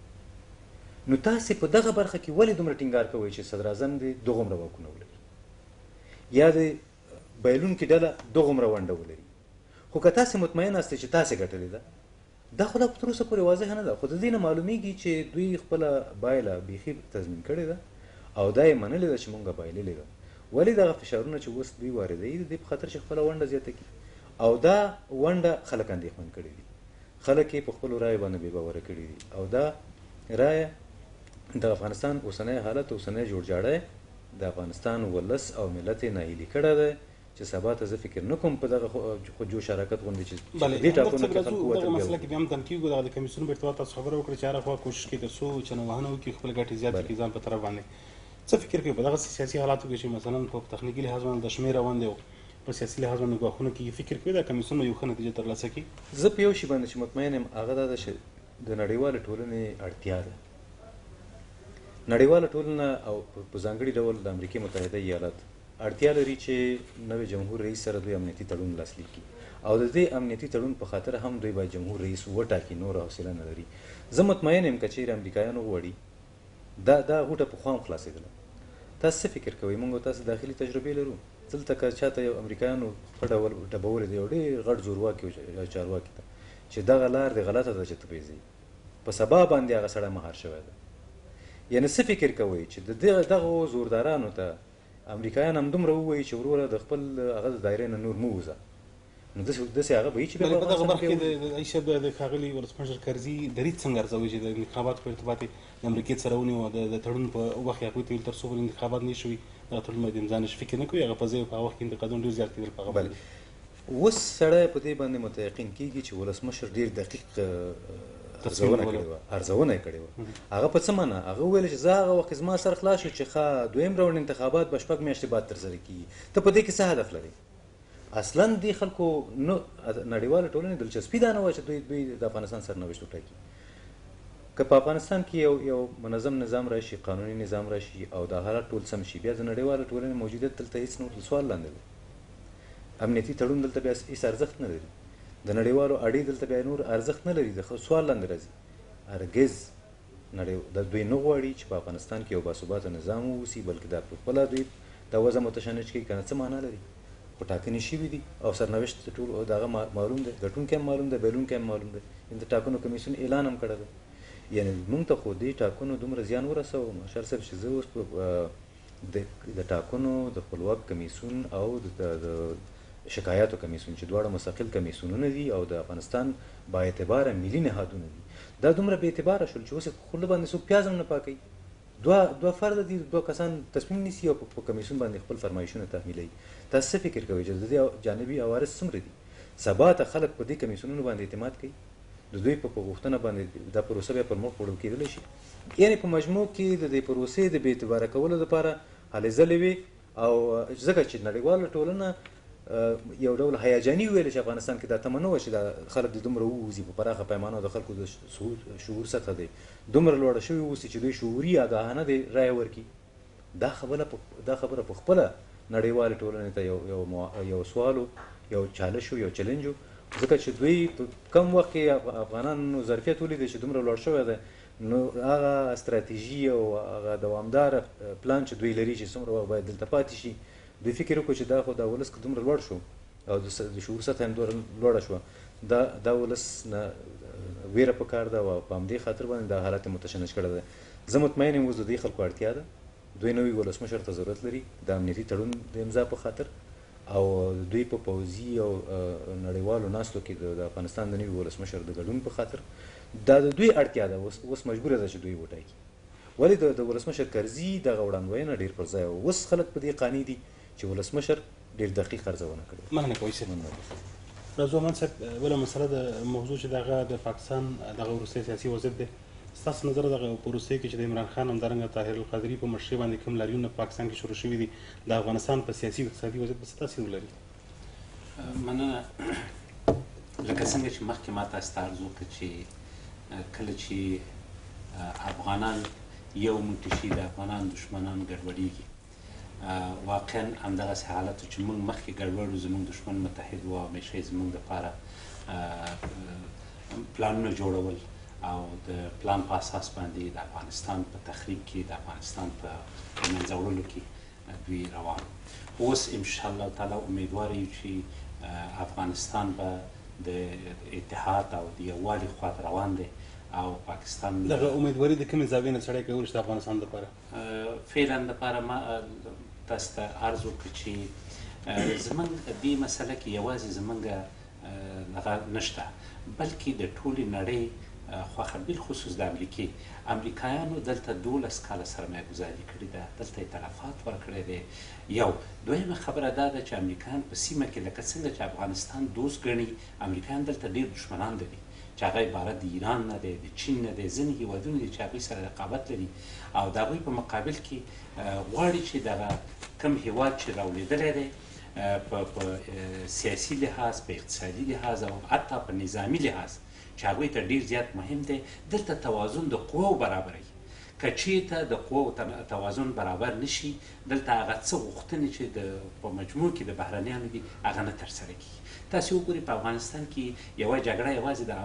نو تاسې په دغه برخه کې ولې دومره ټینګار کوئ چې صدراعظم دې دغومره واکونه ولري یا د بایلونکې ډله دغومره ونډه ولري؟ خو که تاسې مطمئن یاست چې تاسې ګټلې ده، دا خو لا تر اوسه پورې واضح نه ده. خو د دې نه معلومیږي چې دوی خپله بایله بیخي تضمین کړې ده او دا یې منلې ده چې مونږ بایللې ده. ولې دغه فشارونه چې اوس دوی واردوي د دې په خاطر چې خپله ونډه زیاته کړي او دا ونډه خلک اندېښمن کړي دي. خلک یې په خپلو رایو باندې بې باوره کړي دي او دا رایه د افغانستان اوسنی حالت اوسنی جوړجاړی د افغانستان ولس او ملت یې ناهیلي کړی دی چې سبا ته زه فکر نه کوم په دغه خودجوش حرکت غوندې چې دې ټاکنو کې خلکو دغه مسله کې بیا هم تنقید دغه د کمیسیون په ارتباط تاسو خبره وکړه چې هره خوا کوشش کوي تر څو چنوهنه وکړي خپل ګټې زیاتې کړي ځان په طرف باندې. څه فکر کوي په دغه سیاسي حالاتو کې چې مثلا په تخنیکي لحاظ باندې د شمېره باندې او په سیاسي لحاظ باندې ګواښونه کېږي، فکر کوي دا کمیسیون یو ښه نتیجه ترلاسه کړي؟ زه په یو شي باندې چې مطمئن یم هغه دا ده چې د نړیوالې ټولنې اړتیا ده. نړیواله ټولنه او په ځانګړي ډول د امریکې متحده ایالات اړتیا لري چې نوی جمهور رئیس سره دوی امنیتي تړون لاسلیک کړي او د دې امنیتي تړون په خاطر هم دوی باید جمهور رئیس وټاکي. نور حوصله نه لري. زه مطمئن یم که چیرې امریکایانو وغواړي دا غوټه پخوا هم خلاصېدله. تاسو څه فکر کوئ؟ موږ تاسو داخلي تجربې لرو. دلته که چاته یو امریکایانو په ډول ډبولې دی یو ډېر غټ زورواکي او چارواکي ته چې دغه لار دې غلطه ده چې ته پرې ځې، په سبا باندې هغه سړی مهار شوی ده. یعنې څه فکر کوئ چې دغه زوردارانو ته امریکایان هم دومره ووایي چې وروره د خپل هغه د دایرې نه نور مه وځه، نو داسې هغه به وي چې په دغه برخه کې د عیشه د ښاغلي ولسمشر کرزي دریځ څنګه ارزوي چې د انتخاباتو په ارتباط د امریکې سره ونیو د تړون په وخت کې هغوی ته ویل تر څو پورې انتخابات نه شوي دغه تړون باید امضا نه شي. فکر نه کوي هغه په ځای په هغه وخت کې انتقادونه ډېر زیات کېدل په هغه باندې؟ اوس سړی په دې باندې متیقن کېږي چې ولسمشر ډېر دقیق ارزونه یې کړې وه. هغه په څه معنا؟ هغه وویل چې زه هغه وخت زما سر خلاص شو چې ښه دویم راوند انتخابات به 6 میاشتې بعد ترسره کېږي. ته په دې کې څه هدف لرې؟ اصلا دې خلکو نه نړیواله ټولنې دلچسپي دا نه وه چې دوی د افغانستان سرنوشت وټاکي. که په افغانستان کې یو منظم نظام راشي، قانوني نظام راشي او دا حالات ټول سم شي، بیا د نړیواله ټولنې موجودیت دلته هېڅ نور سوال لاندې دی. امنیتي تړون دلته بیا هېڅ ارزښت نه لري. د نړیوالو اړې دلته بیا نور ارزښت نه لري. د سوال لاندې راځي. هرګز دوی نه غواړي چې په افغانستان کې یو باثباته نظام واوسي، بلکې دا په خپله دوی دا وضع متشنج کوي. که نه څه معنا لري؟ خو ټاکنې شوي دي او سرنوشت ټول دغه معلوم دی، ګټونکی هم معلوم دی، بایلونکی هم معلوم دی. د ټاکنو کمیسیون اعلان هم کړی دی. یعنې موږ ته خو دې ټاکنو دومره زیان ورسوه مشر صاحب چې زه اوس د ټاکنو د خپلواک کمیسیون او د شکایاتو کمیسیون چې دواړه مستقل کمیسیونونه دي او د افغانستان با اعتباره ملي نهادونه دي، دا دومره بې اعتباره شول چې اوس یې خوله باندې څوک پیاز هم نه پاکوي. دوه فرد دي، دوه کسان تصمیم نیسي او په کمیسیون باندې خپل فرمایشونه تحمیلوي. تاسو څه فکر کوئ چې د دې جانبي عوارض څومره دي؟ سبا ته خلک په دې کمیسیونونو باندې اعتماد کوي، د دوی په غوښتنه باندې دا پروسه بیا پر مخ وړل کېدلی شي. یعنې په مجموع کې د دې پروسې د بې اعتباره کولو لپاره هلې ځلې وي او ځکه چې نړیواله ټولنه یو ډول هیجاني ویل چې افغانستان کې دا تمه نه وه چې دا خلک د دومره ووځي په پراخه پیمانه د خلکو د شعور سطحه دی دومره لوړه شوې اوسي چې دوی شعوري آګاهانه دی رایه ورکړي. دا خبره په خپله نړیوالې ټولنې ته یو سوال یو چالش یو چلنج و، ځکه چې دوی په کم وخت کې افغانانو ظرفیت ولیدی چې دومره لوړ شوی دی، نو هغه استراتیژي او هغه دوامداره پلان چې دوی لري چې څومره وخت باید دلته پاتې شي، دوی فکر وکړو چې دا خو دا ولس که دومره لوړ شو او د شعور سطحه هم دومره لوړه شوه، دا ولس نه ویره پکار ده او په همدې خاطر باندې دا حالت یې متشنج کړی دی. زه مطمئن یم اوس د دې خلکو اړتیا ده، دوی نوي ولسمشر ته ضرورت لري د امنیتي تړون د امضا په خاطر، او دوی په پوځي او نړیوالو ناستو کې د افغانستان د نوي ولسمشر د ګډون په خاطر دا د دوی اړتیا ده. اوس مجبوره ده چې دوی وټاکي. ولې د ولسمشر کرزي دغه وړاندوینه ډېر پر ځای و. اوس خلک په دې قانع دي چې ولسمشر ډېر دقیق ارزونه کړې. مننه کوي صاحب. راځو امان صاحب، بله مسله د موضوع چې دغه د پاکستان دغه وروستی سیاسي وضعیت دی، ستاسو نظر دغه په روسیې کې چې د عمران خان همدارنګه طاهر القادري په مشرۍ باندې کوم لاریونونه په پاکستان کې شروع شوي دي، د افغانستان په سیاسي او اقتصادي وضعیت به څه تاثیر ولري؟ مننه. لکه څنګه چې مخکې ما تاسو ته عرض وکړه چې کله چې افغانان یو موټی شي د افغانان دشمنان ګډوډېږي. واقعا همدغسې حالت چې موږ مخکې ګډوډ وو، زموږ دشمن متحد وو، همیشه یې زموږ دپاره پلانونه جوړول او د پلان په اساس باندې د افغانستان په تخریب کې، د افغانستان په منځه وړلو کې دوی روان. اوس انشاءالله تعالی امیدوار یو چې افغانستان به د اتحاد او د یووالي خواته روان دی او پاکستان دغه امیدواري د کومې زاویې نه سړی کولی چې د افغانستان دپاره فعلا دپاره ما تاسو ته عرض وکړو چې زموږ دې مسله کې یوازې زموږ دغه نشته، بلکې د ټولې نړۍ خوښه، بالخصوص د امریکایانو دلته 12 کاله سرمایه ګزاري کړې ده، دلته یې تلفات ورکړی دی. یو دویمه خبره دا ده چې امریکایان په سیمه کې لکه څنګه چې افغانستان دوست ګڼي، امریکایان دلته ډېر دښمنان لري چې هغه عبارت د ایران نه دی، د چین نه دی، ځینې هېوادونه دي چې هغوی سره رقابت لري او د هغوی په مقابل کې غواړي چې دغه کوم هېواد چې راولېدلی دی په سیاسي لحاظ، په اقتصادي لحاظ او حتی په نظامي لحاظ چې هغوی ته ډېر زیات مهم دی، دلته توازن د قواو برابروي. که چېرته د قواو توازن برابر نشي، دلته هغه څه غوښتنې چې په مجموع کې د بهرنیانو دي هغه نه ترسره کېږي. تاسې وګورئ په افغانستان کې یوه جګړه یوازې د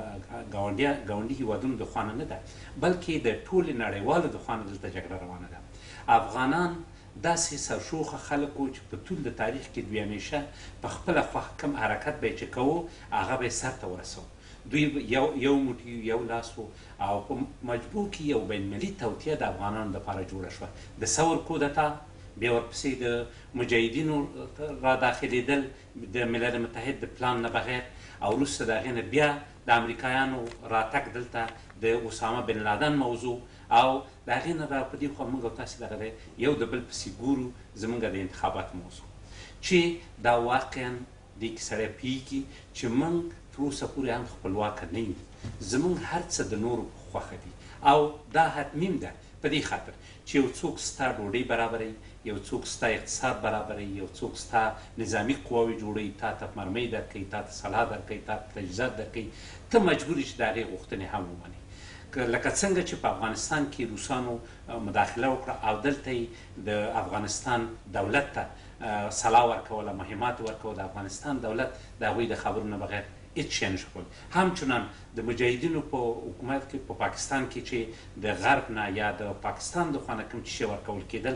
ګاونډي هېوادونو د خوا نه ده، بلکې د ټولې نړیوالو د خوا نه دلته جګړه روانه ده. افغانان داسې سرشوخه خلک وو چې په ټول د تاریخ کې دوی همیشه په خپله خوښه کوم حرکت به یې چې کوو هغه به یې سرته ورسوو. دوی یو موټی یو لاس وو او په مجموع کې یو بینالمللي توطیه د افغانانو دپاره جوړه شوه. د ثور کودتا، بیا ورپسې د مجاهدینو را داخلېدل د ملل متحد د پلان نه بغیر، او وروسته د هغې نه بیا د امریکایانو راتګ دلته د اسامه بن لادن موضوع، او د هغې نه را په دې خوا موږ او تاسې دغه یو د بل پسې ګورو زموږ د انتخابات موضوع چې دا واقعا دې کې سړی پوهېږي چې موږ تر اوسه پورې هم خپلواکه نه یو، زموږ هر څه د نورو په خوښه دي او دا حتمیم ده په دې خاطر چې یو څوک ستا ډوډۍ برابروي، یو څوک ستا اقتصاد برابروي، یو څوک ستا نظامي قواوې جوړوي، تا ته مرمۍ درکوي، تا ته سلاح درکوي، تا ته تجهیزات درکوي، ته مجبور یې چې د هغې غوښتنې هم ومنې. لکه څنګه چې په افغانستان کې روسانو مداخله وکړه او دلته یې د افغانستان دولت ته سلاح ورکوله، مهمات ورکوله، د افغانستان دولت د هغوی د خبرو نه بغیر هېڅ شی نشو کولی. همچنان د مجاهدینو په حکومت کې په پاکستان کې چې د غرب نه یا د پاکستان د خوا نه کوم چې شی ورکول کېدل،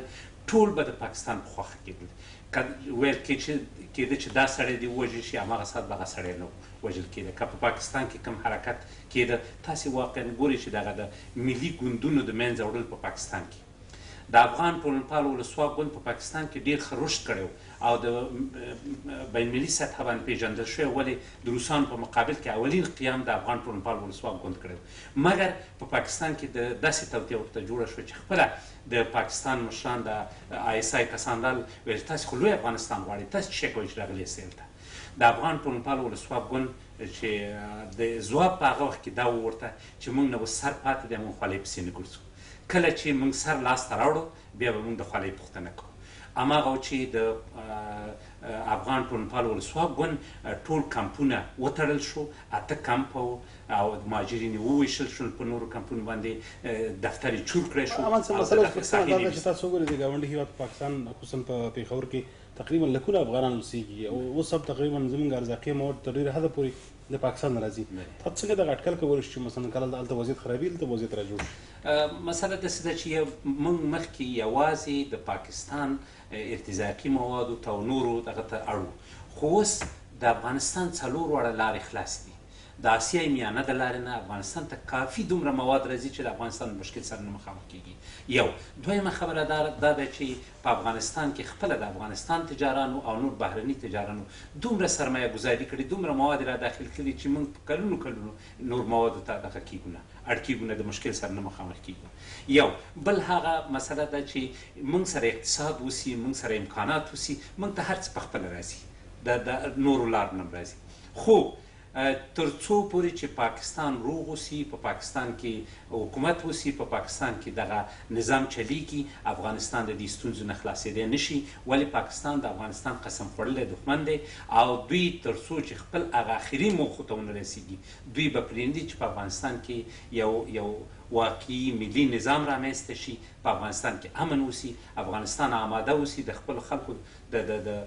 ټول به د پاکستان په خوښه کېدل. ویل کېده چې دا سړی دې ووژل شي، هماغه ساعت به هغه سړی نه وژل کېده. که په پاکستان کې کوم حرکت کېده، تاسې واقعا ګورئ چې دغه د ملي ګوندونو د منځه وړل په پاکستان کې. د افغان ټولنپال ولسواک ګوند په پاکستان کې ډېر ښه رشد کړی او د بین المللي سطحه باندې پېژندل شوی، ولې د روسانو په مقابل کې اولین قیام د افغان ټولنپال ولسواک ګوند کړی. مګر په پاکستان کې د داسې توطیه ورته جوړه شوه چې خپله د پاکستان مشران د ISI کسان رال ویل تاسې خو لوی افغانستان غواړئ، تاسې څه شی کوئ چې راغلي یاستئ دلته. د افغان ټولنپال ولسواک ګوند چې د ځواب په هغه وخت کې دا وورته چې موږ نه اوس سر پاتې دی، موږ خولۍ پسې نه ګرځو. کله چې موږ سر لاسته راوړو بیا به موږ د خولۍ پوښتنه کوو. هماغه چې د افغان ټولنپال ولسواک ګوند ټول کمپونه وتړل شو، 8 کمپ او مهاجرین یې وویشل شول، په نورو کمپونو باندې دفتر یې چور کړی شو. مسله دا ده چې تاسو وګورئ د ګاونډي هېواد پاکستان خصوصا په پېښور کې تقریبا لکونه افغانان اوسېږي او اوس هم تقریبا زموږ ارزاقي مواد تر ډېره حده پورې د پاکستان نه راځي. تاسو څنګه دغه اټکل کولی شو چې مثلا کله هلته وضعیت خرابي هلته وضعیت را جوړ شي؟ مسله داسې ده چې موږ مخکې یوازې د پاکستان ارتزاقي موادو ته او نورو دغه ته اړ، خو اوس د افغانستان 4 واړه لارې خلاصې دي. د اسیای میانه د لارې نه افغانستان ته کافي دومره مواد راځي چې د افغانستان مشکل سره نه مخامخ کېږي. یو دویمه خبره دا ده چې په افغانستان کې خپله د افغانستان تجارانو او نور بهرني تجارانو دومره سرمایه ګذاري کړې، دومره مواد را داخل کړي چې موږ کلونو نور موادو ته دغه کېږو نه، اړ کېږو نه، د مشکل سره نه مخامخ کېږو. یو بل هغه مسله ده چې موږ سره اقتصاد وسي، موږ سره امکانات وسي، موږ ته هر څه په خپله راځي، د نورو لارو نه راځي. خو تر څو پورې چې پاکستان روغ اوسي، په پاکستان کې حکومت اوسي، په پاکستان کې دغه نظام چلیږي، افغانستان د دې ستونزو نه خلاصېدی نشي. ولې پاکستان د افغانستان قسم خوړلی دښمن دی او دوی تر څو چې خپل هغه آخري موخو ته ونه رسېږي، دوی به پرېږدي چې په افغانستان کې یو واقعي ملي نظام رامنځته شي، په افغانستان کې امن اوسي، افغانستان آماده اوسي د خپلو خلکو د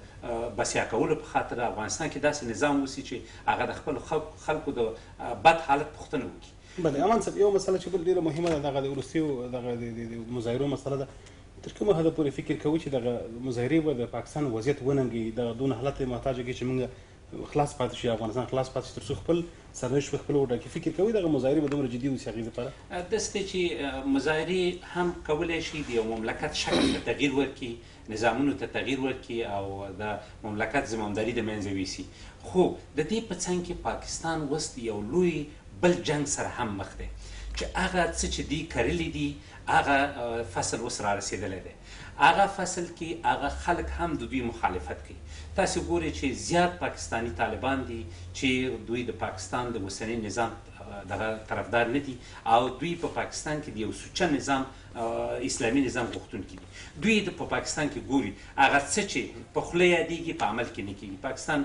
بسیا کولو په خاطر، افغانستان کې داسې نظام اوسي چې هغه د خپلو خلکو د بد حالت پوښتنه وکړي. بله امان صاحب، یو مسله چې بل ډېره مهمه ده دغه د وروستیو دغه د مظاهرو مسله ده. تر کومه حده پورې فکر کوئ چې دغه مظاهرې به د پاکستان وضعیت وننګوي، دغه دونه حالت یې محتاجه کړي چې موږ خلاص پاتې شي، افغانستان خلاص پاتې شي، تر څو خپل سرنوشت په خپله وټاکي؟ فکر کوئ دغه مظاهرې به دومره جدي اوسي هغې دپاره؟ داسې دی چې مظاهرې هم کولی شي د یو مملکت شکل ته تغییر ورکړي، نظامونو ته تغییر ورکړي او د مملکت زمامداري د منځه ویسي. خو د دې په څنګ کې پاکستان اوس د یو لوی بل جنګ سره هم مخ دی چې هغه څه چې دوی کرلي دي هغه فصل اوس را رسېدلی دی. هغه فصل کې هغه خلک هم د دوی مخالفت کوي. تاسې ګورئ چې زیات پاکستانی طالبان دي چې دوی د پاکستان د اوسني نظام دغه طرفدار نه دي او دوی په پاکستان کې د یو سوچه نظام اسلامي نظام غوښتونکي دي. دوی په پاکستان کې ګوري هغه څه چې په خوله یادېږي په عمل کې نه کېږي. پاکستان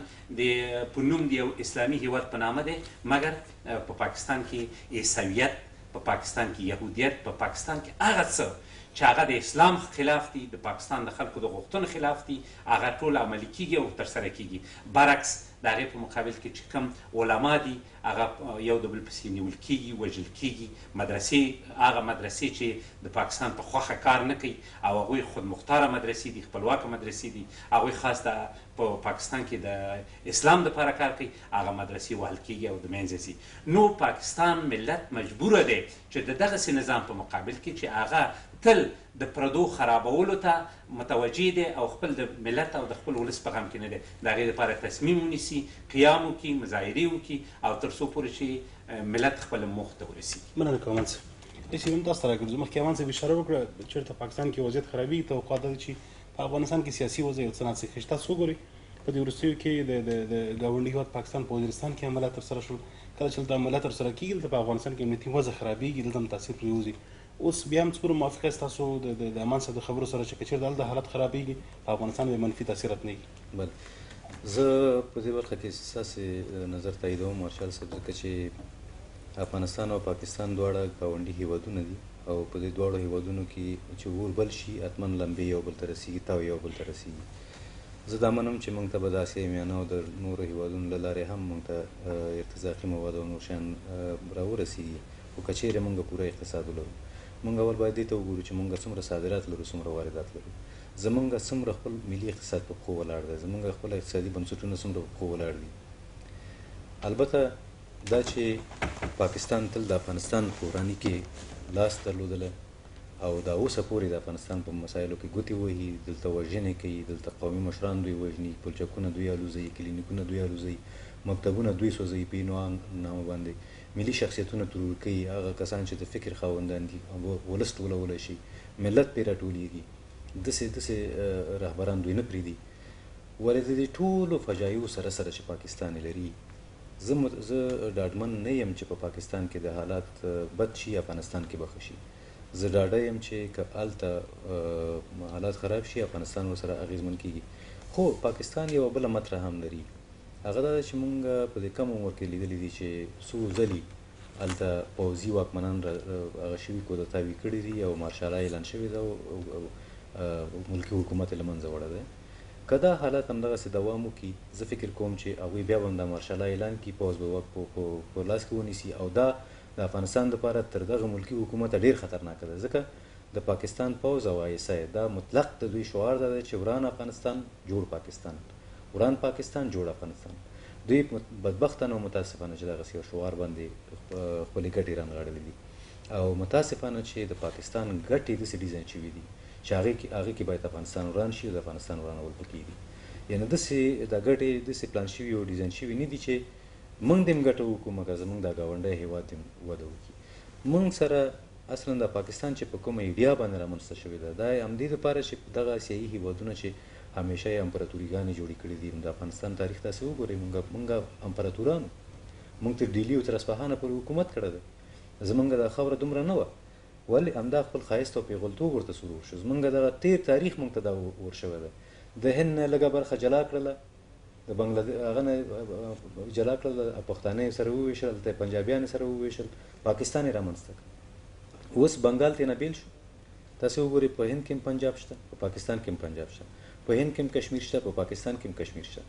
په نوم د یو اسلامي هیواد په نامه دی، مګر په پاکستان کې عیسویت، په پاکستان کې یهودیت، په پاکستان کې هغه څه چې هغه د اسلام خلاف دي، د پاکستان د خلکو د غوښتنو خلاف دي، هغه ټول عملي کېږي او ترسره کېږي. برعکس د هغې په مقابل کې چې کوم علما دي هغه یو د بل پسې نیول کېږي، وژل کېږي. هغه مدرسې چې د پاکستان په خوښه کار نه کوي او هغوی خودمختاره مدرسې دي، خپلواکه مدرسې دي، هغوی خاص په پاکستان کې د اسلام دپاره کار کوي، هغه مدرسې وهل کېږي او د منځه ځي. نو پاکستان ملت مجبوره دی چې د دغسې نظام په مقابل کې چې هغه تل د پردو خرابولو ته متوجه دی او خپل د ملت او د خپل ولس په غم کې نه دی، د هغې لپاره تصمیم ونیسي، قیام وکړي، مظاهرې وکړي او تر څو پورې چې ملت خپله موخو ته ورسېږي. مننه کوم امان صاحب. هېڅ هم تاسو ته راګرځو. مخکې امان صاحب اشاره وکړه چېرته پاکستان کې وضعیت خرابېږي، توقع دا ده چې په افغانستان کې سیاسي وضع یو څه ناڅښي. تاسو وګورئ په دې وروستیو کې د ګاونډي هېواد پاکستان په وزیرستان کې عملیات ترسره شول. کله چې دلته عملیات ترسره کېږي دلته په افغانستان کې امنیتي وضع خرابېږي، دلته هم تاثیر پرېوځي. اوس بیا هم څومره موافق یاست تاسو د امان صاحب د خبرو سره چې که چېرته هلته حالت خرابېږي په افغانستان باندې منفي تاثیرات نه وي؟ بله، زه په دې برخه کې ستاسې نظر تاییدوم مارشال صاحب، ځکه چې افغانستان او پاکستان دواړه ګاونډي هیوادونه دي او په دې دواړو هیوادونو کې چې اور بل شي حتما لمبې یو بل ته رسېږي، تاو یو بل ته رسېږي. زه دا منم چې موږ ته به د اسیا میانه او د نورو هیوادونو له لارې هم موږ ته ارتزاقي مواد او نور شیان راورسېږي، خو که چیرې موږ پوره اقتصاد ولرو. موږ اول باید دې ته وګورو چې موږ څومره صادرات لرو څومره واردات لرو زمونږ څومره خپل ملي اقتصاد په پښو ولاړ دی زمونږ خپل اقتصادي بنسټونه څومره په پښو ولاړ دي البته دا چې پاکستان تل د افغانستان په وراني کې لاس درلودله او دا اوسه پورې د افغانستان په مسایلو کې ګوتې وهي دلته وژنې کوي دلته قومي مشران دوی وژني پلچکونه دوی الوزوي کلینیکونه دوی الوزوي مکتبونه دوی سوځوي په نامه باندې ملي شخصیتونه ترور کوي هغه کسان چې د فکر خاوندان دي ولس ټولولی شي ملت پرې راټولېږي داسې رهبران دوی نه پرېږدي ولې د دې ټولو فجایعو سره سره چې پاکستان لري زه ډاډمن نه یم چې په پاکستان کې د حالات بد شي افغانستان کې به ښه شي زه ډاډه یم چې که هلته حالات خراب شي افغانستان ورسره اغېزمن کېږي خو پاکستان یوه بله مطرح هم لري هغه دا ده چې موږ په دې کم عمر کې لیدلی دي چې څو ځلي هلته پوځي واکمنان هغه شوي کودتاوي کړي دي او مارشاله اعلان شوې ده او ملکي حکومت یې له منځه وړی دی که دا حالات همدغسې دوام وکړي زه فکر کوم چې هغوی بیا به هم دا مارشاله اعلان کړي پوځ به واک په لاس کې ونیسي او دا د افغانستان دپاره تر دغه ملکي حکومته ډېر خطرناکه ده ځکه د پاکستان پوځ او آیسای دا مطلق د دوی شعار ده چې وران افغانستان جوړ پاکستان وران پاکستان جوړ افغانستان دوی بدبختانه او متاسفانه چې دغسې یو شعار باندې خپلې ګټې رانغاړلې دي او متاسفانه چې د پاکستان ګټې داسې ډیزاین شوي دي چې هغې کې باید افغانستان وران شي او د افغانستان ورانول پکې دي یعنې داسې دا ګټې داسې پلان شوي او ډیزاین شوي نه دي چې موږ دې هم ګټه وکړو مګر زموږ دا ګاونډی هېواد دې وده وکړي موږ سره اصلا د پاکستان چې په کومه ایډیا باندې رامنځته شوې ده دا همدې دپاره چې دغه اسیایي هېوادونه چې همیشه یې امپراتوريګانې جوړې کړي دي د افغانستان تاریخ تاسې وګورئ موږ امپراتورانو موږ تر ډیلي او تر اصفهانه پورې حکومت کړی دی زموږ دا خاوره دومره نه وه ولې همدا خپل ښایست او پیغلتوب ورته سرور شو زموږ دغه تیر تاریخ موږ ته دا ورشوی دی د هند نه لږه برخه جلا کړله د بنګلادیش هغه نه جلا کړل پښتانه یې سره وویشل هلته یې پنجابیان یې سره وویشل پاکستان یې رامنځته کړ اوس بنګال ترېنه بېل شو تاسې وګورئ په هند کې هم پنجاب شته په پاکستان کې هم پنجاب شته په هند کې هم کشمیر شته په پاکستان کې هم کشمیر شته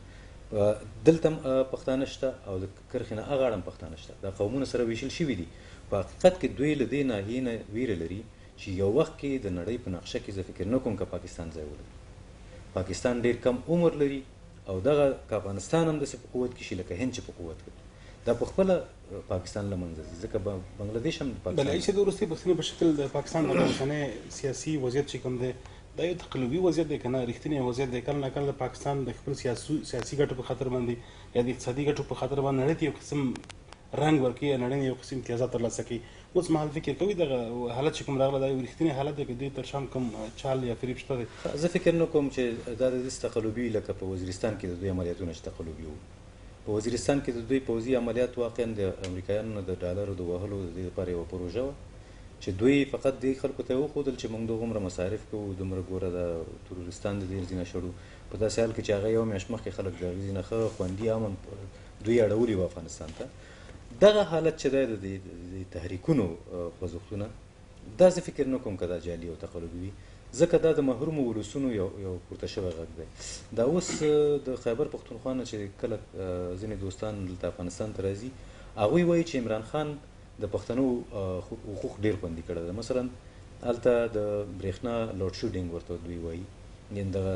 دلته هم پښتانه شته او د کرښې نه هغه اړه هم پښتانه شته دا قومونه سره ویشل شوي دي په حقیقت کې دوی له دې ناحیې نه ویره لري چې یو وخت کې د نړۍ په نقشه کې زه فکر نه کوم که پاکستان ځای ولري پاکستان ډېر کم عمر لري او دغه که افغانستان هم داسې په قوت کې شي لکه هند چې په قوت کې دا په خپله پاکستان له منځه ځي ځکه بنګلادیش هم بله ایسې د وروستۍ پوښتنې په شکل د پاکستان د اوسنی سیاسي وضعیت چې کوم دی دا یو تقلبي وضعیت دی که نه رښتینی وضعیت دی کله ناکله د پاکستان د خپل سیاسي ګټو په خاطر باندې یا د اقتصادي ګټو په خاطر باندې نړۍ ته یو قسم رنګ ورکوي یا نړۍ یو قسم امتیازات ترلاسه کوي اوس مهال فکر کوي دغه حالت چې کوم راغله دا یو رښتینی حالت دی که دوی تر شام کوم چال یا فریب شته دی زه فکر نه کوم چې دا د داسې تقلبي لکه په وزیرستان کې د دوی عملیاتونه چې تقلبي وو په وزیرستان کې د دوی پوځي عملیات واقعا د امریکایانو نه د ډالرو د وهلو د دې لپاره یوه پروژه وه چې دوی فقط دې خلکو ته یې وښودل چې موږ دومره مصارف کوو دومره ګوره د تروریستان د دې ځینه شړو په داسې حال کې چې هغه یوه میاشت مخکې خلک د هغې ځینه ښه خوندي امن دوی اړولي وو افغانستان ته دغه حالت چې دی د تحریکونو خوځښتونه دا زه فکر نه کوم که دا جعلي او تقلبي وي ځکه دا د محرومو ولسونو یو پورته شوی غږ دی دا اوس د خیبر پښتونخوا نه چې کله ځینې دوستان دلته افغانستان ته راځي هغوی وایي چې عمران خان د پښتنو حقوق ډېر خوندي کړی دی مثلا هلته د برېښنا لوډ شیډینګ ورته دوی وایي یعنې دغه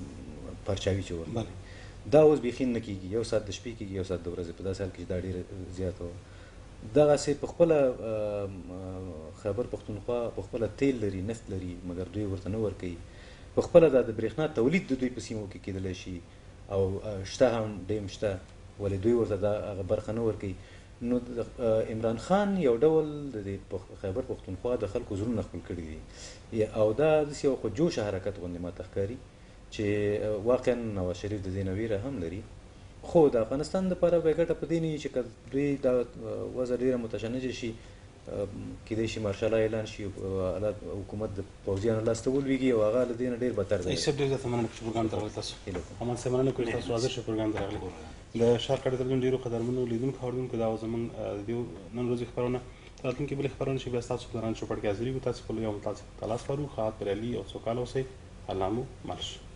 پرچاوي چې ورته دا اوس بیخي نه کېږي یو ساعت د شپې کېږي یو ساعت د ورځې په داسې حال کې دا ډېره زیاته وه دغسې په خپله خیبر پښتونخوا په خپله تیل لري نفت لري مګر دوی ورته نه ورکوي په خپله دا د برېښنا تولید د دوی په سیمو کې کېدلی شي او شته هم ډیم شته ولې دوی ورته دا هغه برخه نه ورکوي نو عمران خان یو ډول د خیبر پښتونخوا د خلکو زړونه خپل کړي دي او دا داسې یو خوجوشه حرکت غوندې ماته ښکاري چې واقعا نواز شریف د دې نه ویره هم لري خو د افغانستان دپاره به یې ګټه په دې نه وي چې که دوی دا وضع ډېره متشنجه شي کېدای شي مارشاله اعلان شي حکومت د پوځیانو لاس ته ولوېږي او هغه له دې نه ډېر بدتر دی صاحب ډېر زیاته مننه چې پروګرام ته راغلي تاسو امان صاحب مننه کوم تاسو حاضر شئ پروګرام ته راغلي د شارق اډې تلویزیون ډېرو قدرمنو لیدونکو اورېدونکو دا زموږ د نن ورځې خپرونه راتلونکي بلې خپرونه چې بیا ستاسو په درانه چوپړ کې حاضرېږو تاسو خپل یو متاسف تلاس فاروق خات پر علي او سوکاله اوسئ الله مو مل شه